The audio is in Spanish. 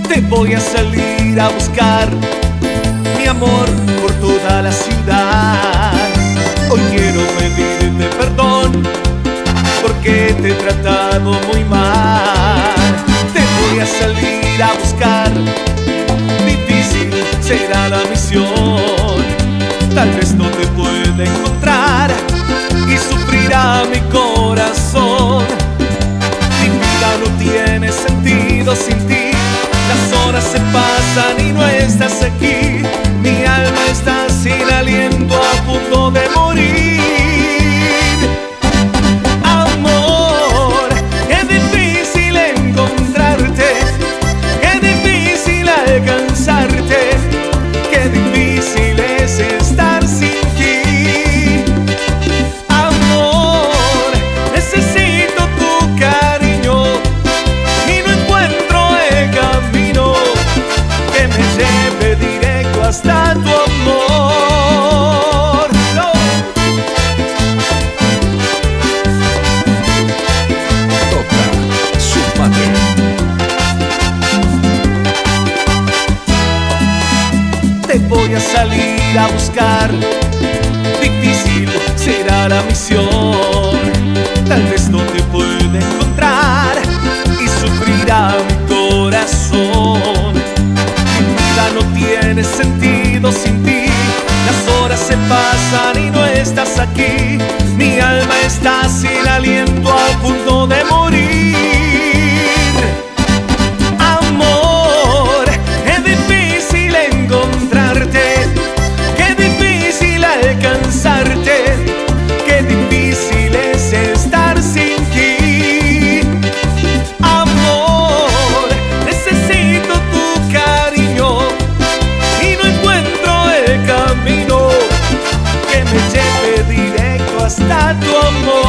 Te voy a salir a buscar, mi amor, por toda la ciudad. Hoy quiero pedirte perdón porque te he tratado muy mal. Te voy a salir a buscar, difícil será la misión. Tal vez no te pueda encontrar y sufrirá mi corazón. Mi vida no tiene sentido sin ti. Las horas se pasan y no estás aquí. Mi alma está sin aliento, a punto de morir. Amor, qué difícil encontrarte, qué difícil alcanzarte, qué difícil es estar sin ti. Amor, necesito tu cariño y no encuentro el camino que me lleve directo hasta tu amor. No. Toca su madre. Te voy a salir a buscar, difícil será la misión. Tal vez no te pueda encontrar y sufrirá mi corazón. Mi vida no tiene sentido sin ti. Las horas se pasan y no estás aquí. Mi alma está sin aliento, a punto de morir. Amor, es difícil encontrarte, qué difícil alcanzarte, qué difícil es estar sin ti. Amor, necesito tu cariño y no encuentro el camino que me lleve directo hasta tu amor.